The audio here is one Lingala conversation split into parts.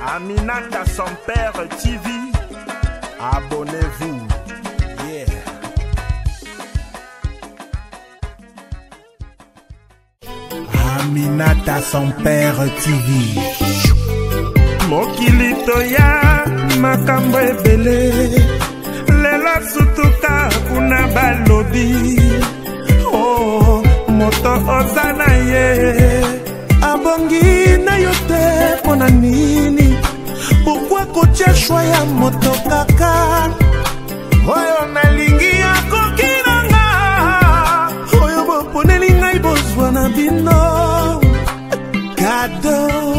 Aminata son père TV, abonnez-vous. Yeah. Aminata son père TV. Mokili toya makambo ebele, lelo sutuka kuna balobi. Oh, moto ozana ye, abongi na yote pona nini? Pourquoi kotia choix ya moto kaka? Oyo nalingi ya kokiranga, oyo boponeli ngai bozwa na bino. Cadeau,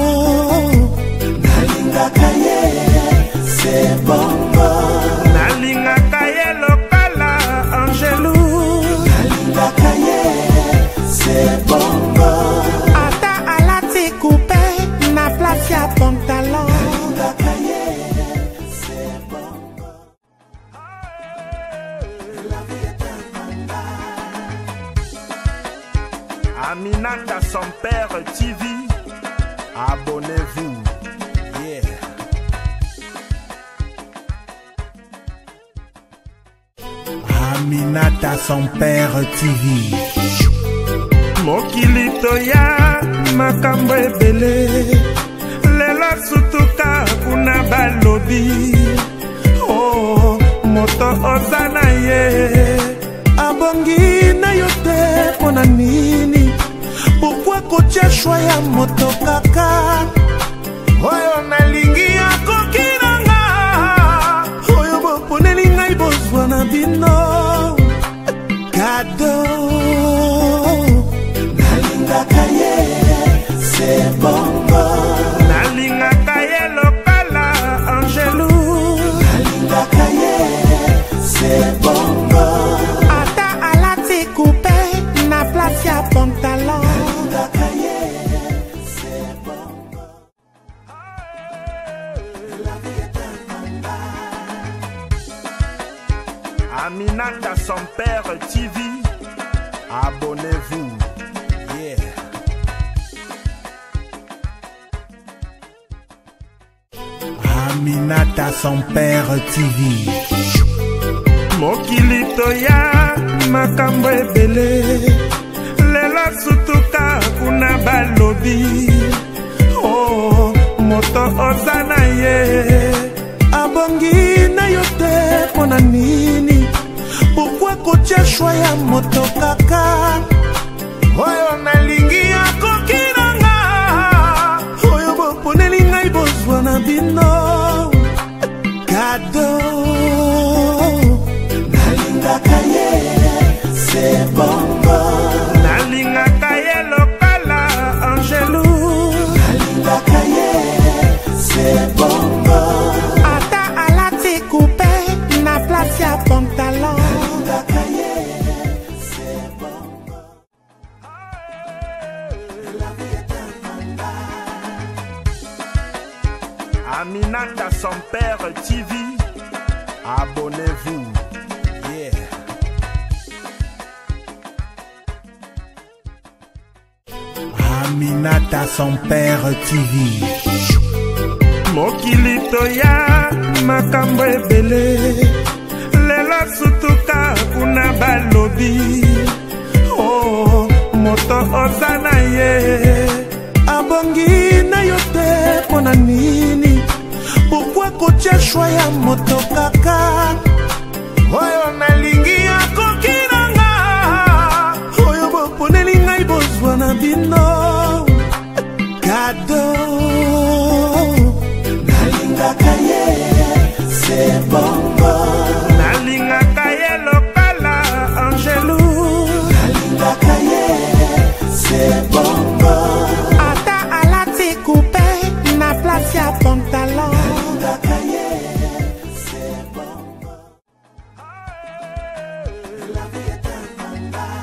nalingaka ye, c'est bongo. Nalingaka ye lokala Angelou. Nalingaka ye, c'est bongo. Ata alati coupe na place ya pantalon. Nalingaka ye, c'est bongo. La vie est un combat. Aminata son père TV, abonnez-vous. Yeah. Aminata son père TV. Mokili toya makambo ebele, lelo sutuka kuna balobi. Oh, moto ozana ye, abongi na yote pona nini? Pourquoi kotia choix ya moto kaka? Oyo nalingi ya kokiranga, oyo boponeli ngai bozwa na bino. Cadeau, nalingaka ye, c'est bongo. Nalingaka ye lokala Angelou. Nalingaka ye, c'est bongo. Ata alati coupe na place ya pantalon. Nalingaka ye, c'est bongo. La vie est un combat. Aminata son père TV, abonnez-vous. Yeah. Aminata son père TV. Mokili toya makambo ebele, lelo sutuka kuna balobi. Oh, moto ozana ye, abongi na yote pona nini? Pourquoi kotia choix ya moto kaka? Oyo nalingi ya kokiranga, oyo boponeli ngai bozwa na bino. Cadeau, nalingaka ye, c'est bongo. Nalingaka ye lokala Angelou. Nalingaka ye, c'est bongo. Ata alati coupe na place ya pantalon. Nalingaka ye, c'est bongo. La vie est un combat. Aminata son père TV, abonnez-vous. Yeah. Aminata son père TV. Mokili toya makambo ebele, lelo sutuka kuna balobi. Oh, moto ozana ye, abongi na yote pona nini? Pourquoi kotia choix ya moto kaka? Oyo nalingi ya kokiranga, oyo boponeli ngai bozwa na bino. Cadeau, nalingaka ye, c'est bongo. Nalingaka ye lokala Angelou. Nalingaka ye, c'est bongo. Ata alati coupe na place ya pantalon. Nalingaka ye, c'est bongo. La vie est un combat.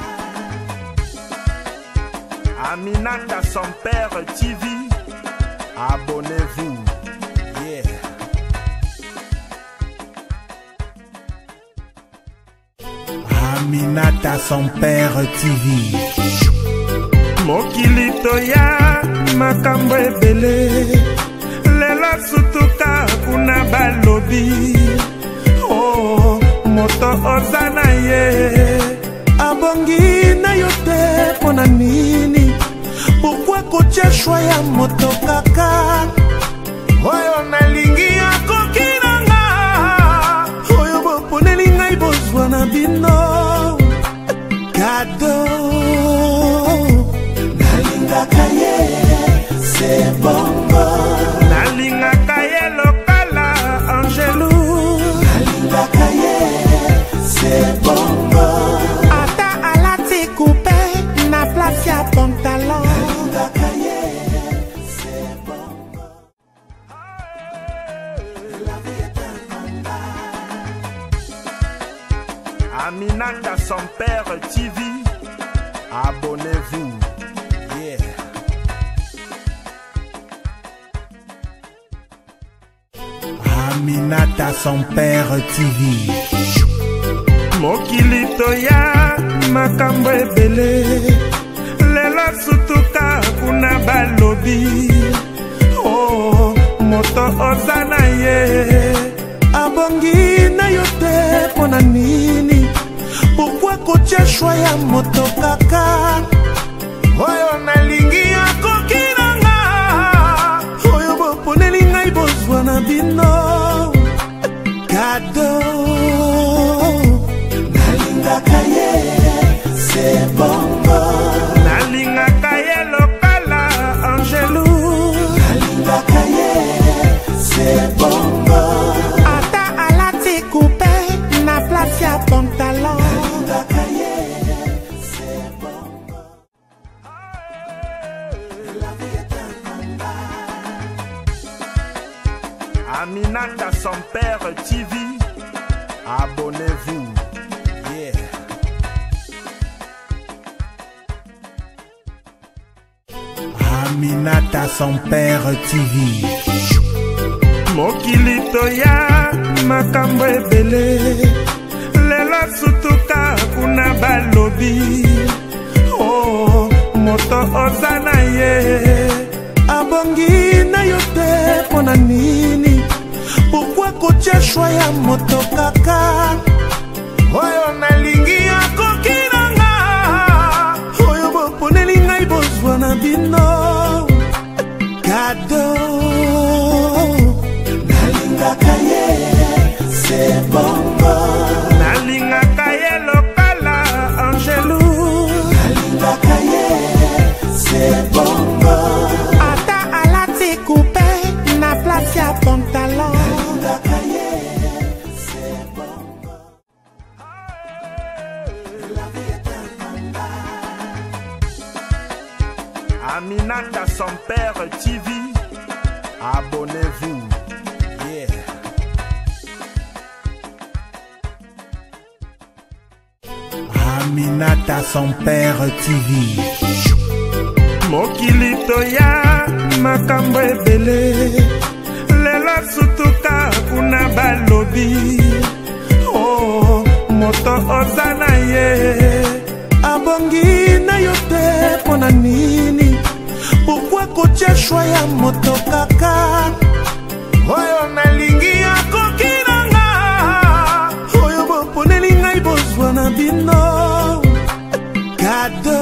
Aminata son père TV, abonnez-vous. Yeah. Aminata son père TV. Mokili toya makambo ebele, lelo sutuka kuna balobi oh moto ozana ye abongi na yote pona nini pourquoi kotia choix ya moto kaka oyo nalingi akokinanga oyo boponeli ngai bozwa na bino kado nalingaka ye c'est bongo nalingaka ye lokala Angelo nalingaka ye c'est bongo ata alati coupe na place ya pantalon nalingaka ye c'est bongo la vie est un combat Aminata son père TV, abonnez-vous. Yeah. Aminata son père TV. mokili toya makambo ebele lelo sutuka kuna balobi oh moto ozana ye abongi na yote pona nini pourquoi kotia choix ya moto kaka oyo nalingi akokinanga oyo boponeli ngai bozwa na bino kado nalingaka ye c'est bongo nalingaka ye lokala Angelo nalingaka ye c'est bongo ata alati coupe na place ya pantalon nalingaka ye c'est bongo la vie est un combat Aminata son père TV, abonnez-vous. Yeah. Aminata son père TV. mokili toya makambo ebele lelo sutuka kuna balobi oh moto ozana ye abongi na yote pona nini pourquoi kotia choix ya moto kaka oyo nalingi akokinanga oyo boponeli ngai bozwa na bino kado nalingaka ye c'est bongo nalingaka ye lokala Angelo nalingaka ye c'est bongo ata alati coupe na place ya pantalon nalingaka ye c'est bongo la vie est un combat Aminata son père TV, abonnez-vous. Yeah. Aminata son père TV. mokili toya makambo ebele lelo sutuka kuna balobi oh moto ozana ye abongi na yote pona nini pourquoi kotia choix ya moto kaka oyo nalingi akokinanga oyo boponeli ngai bozwa na bino kado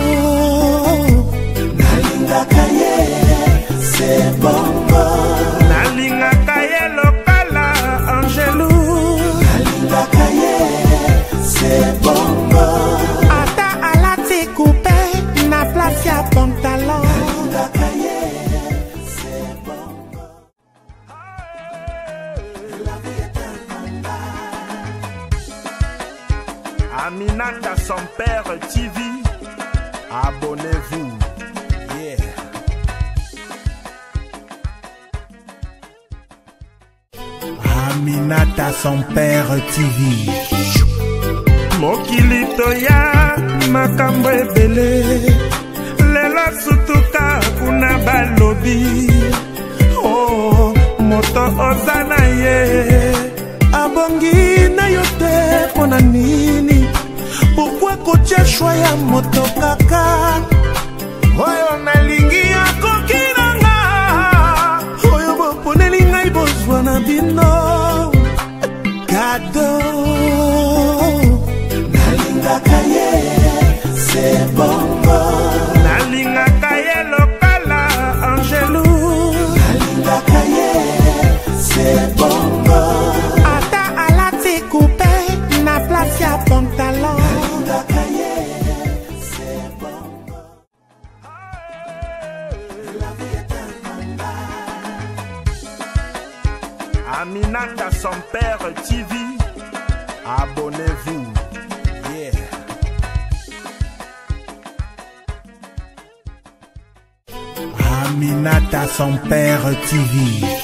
nalingaka ye c'est bongo nalingaka ye lokala Angelo nalingaka ye c'est bongo ata alati coupe na place ya pantalon nalingaka ye c'est bongo la vie est un combat Aminata son père TV, abonnez-vous. Yeah. Aminata son père TV. mokili toya makambo ebele lelo sutuka kuna balobi oh moto ozana ye abongi na yote pona nini pourquoi kotia choix ya moto kaka oyo nalingi akokinanga oyo boponeli ngai c'est bongo. nalingaka ye lokala Angelou. Nalingaka ye, c'est bongo. Ata alati coupé na place ya pantalon. Nalingaka ye, c'est bongo. La vie est un combat. Aminata son père TV, abonnez-vous. Yeah. Aminata son père TV.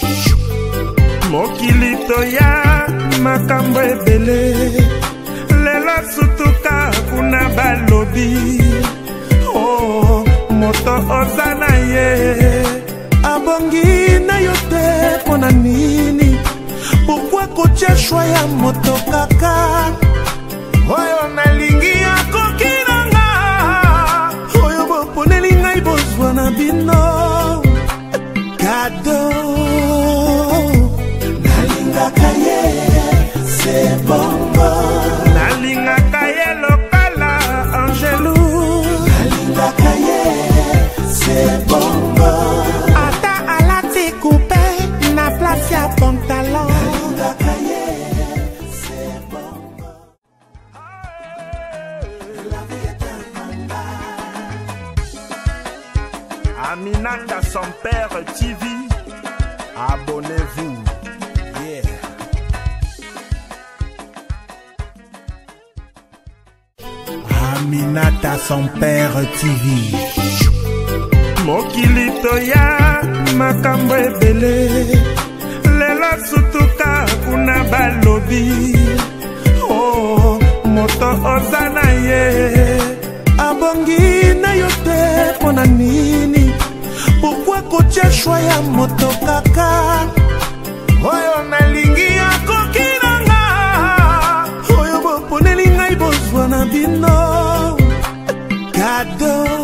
Mokili toya makambo ebele, lelo sutuka kuna balobi. Oh, moto ozana ye, Abongi na yote pona nini? Pourquoi koche choix ya moto kaka? oyo nalingi akoki nanga. Oyo boponeli ngai bozwa na bino. Cadeau. Nalingaka ye, c'est bongo. nalingaka ye lokala Angelou. Nalingaka ye, c'est bongo. Ata alati coupé na place ya pantalon. Nalingaka ye, c'est bongo. La vie est un combat. Aminata son père TV, abonnez-vous. Yeah. Aminata son père TV. Mokili toya makambo ebele, lelo sutuka kuna balobi. Oh, moto ozana ye, Abongi na yote pona nini? Pourquoi koche choix ya moto kaka? oyo nalingi akoki nanga. Oyo boponeli ngai bozwa na bino. Cadeau.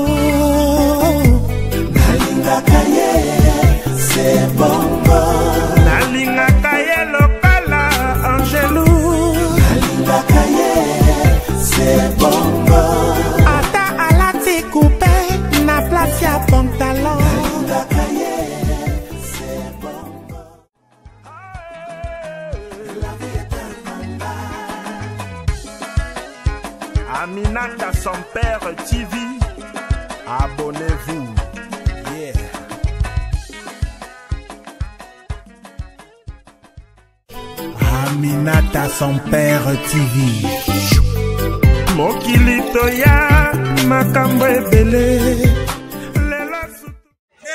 Nalingaka ye, c'est bongo. nalingaka ye lokala Angelou. Nalingaka ye, c'est bongo. Ata alati coupé na place ya pantalon. Nalingaka ye, c'est bongo. La vie est un combat. Aminata son père TV, abonnez-vous. Yeah. Aminata son père TV. Mokili toya makambo ebele, lelo sutuka.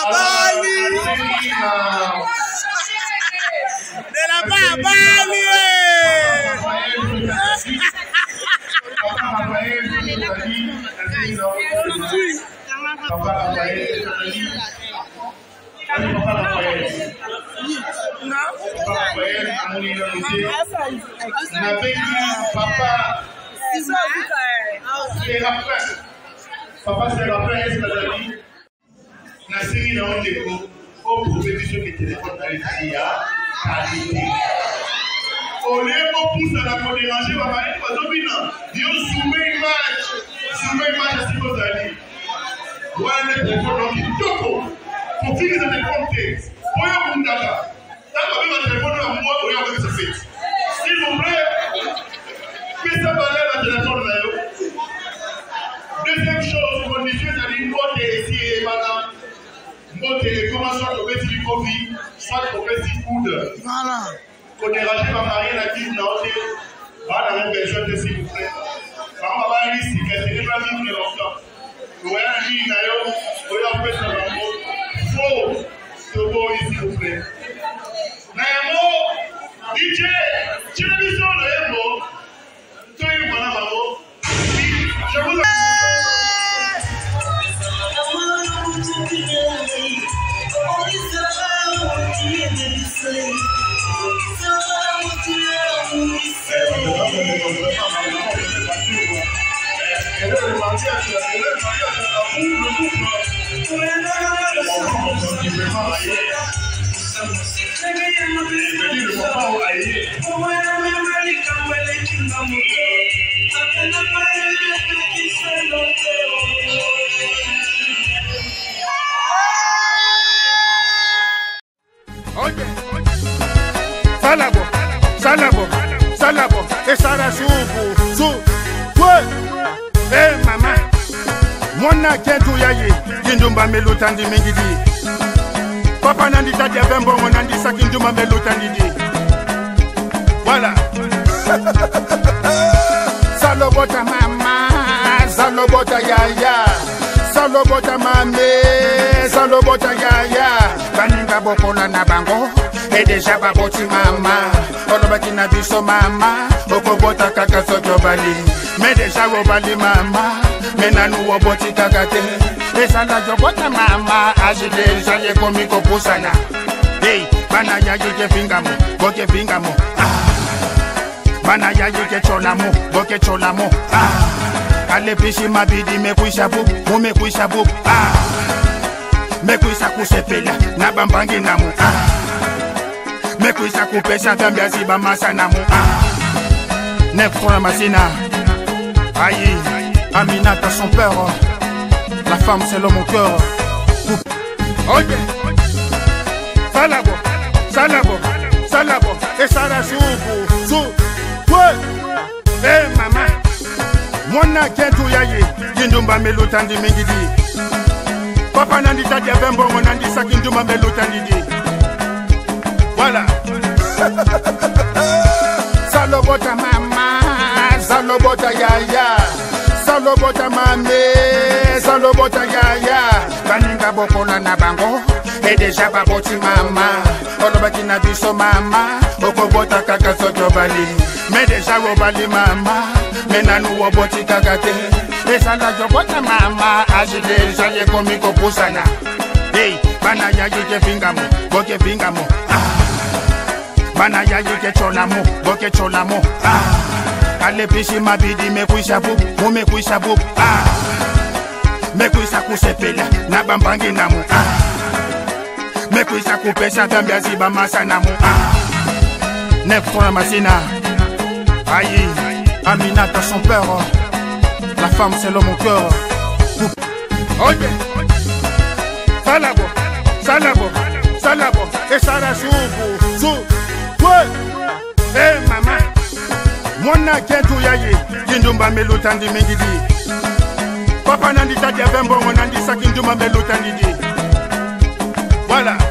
Papa, c'est rappelé, est-ce que tu as dit? La série de Ondeko, au proposition qui téléphone dans les CIA, qualité. Au lieu de pousser à la déranger, on va aller pour dominer. Dieu soumet image à ce que vous avez dit. Voilà les téléphones qui toko. Pour finir ce téléphone, pour y avoir un data. Tant que votre téléphone est à moi, pour y avoir ce fait. S'il vous plaît, faites ça par là, le téléphone là. Deuxième chose, condition, c'est-à-dire, mbote ici et madame. Mbote, commençons à tomber sur le Covid, soit tomber sur le coude. Voilà. Qu'on dérange pas marier la guide, non, c'est. Voilà la même version de s'il vous plaît. Par contre, on va aller ici, mais c'est pas vivre longtemps. Vous voyez la ligne, d'ailleurs, vous voyez en fait ça dans le mot. Faux, ce mot ici, s'il vous plaît. Nayamo, DJ, télévision, Nayamo, tout est bon, Nayamo. Je vous Mona kentu yaye, kindumba melutandi mingidi. Papa nandi tadia bembongo nandi sa kindumba melutandi di. Voilà. Salobota mama, salobota yaya, salobota mame, salobota yaya. Baninga bokola na bango, et déjà baboti mama. Olobaki na biso mama, okobota kaka soto bali. Mais déjà wobali mama, menanu woboti kakate. Esala jobota mama, agite jaye komiko pusana. Hey, bana ya yeke fingamo, boke fingamo. Bana ya yeke cholamo, boke cholamo. Ale pishi mabidi mekuisha bu, mumekuisha bu. Mekuisha kusepela, nabambangi namu. Mekuisha kupesha gambia ziba masa namu. Nefora masina. Aïe, Aminata son père. La femme c'est l'homme au cœur. Ok. Salabo, salabo, salabo. Et ça la soupe, soupe. Eh maman. Mona kentu yaye, kindumba melutandi mingidi. Papa nandi tadia bembongo nandi sa kindumba melutandi di. Voilà. Salobota mama, salobota yaya, salobota mame, salobota yaya. Baninga bokola na bango, et déjà baboti mama. Olobaki na biso mama, okobota kaka soto bali. Mais déjà wobali mama, menanu woboti kakate. Esala jobota mama, agite jaye komiko pusana. Hey, bana ya yeke fingamo, boke fingamo. Bana ya yeke cholamo, boke cholamo. Ale pishi mabidi mekuisha bu, mumekuisha bu. Mekuisha kusepela, nabambangi namu. Mekuisha kupesha gambia ziba masa namu. Nefora masina. Aïe, Aminata son père. La femme c'est l'homme au cœur. Ok. Salabo, salabo, salabo. Et ça la soupe, soupe. Eh maman. Mona kentu yaye, kindumba melutandi mingidi. Papa nandi tadia bembongo nandi sa kindumba melutandi di. Voilà.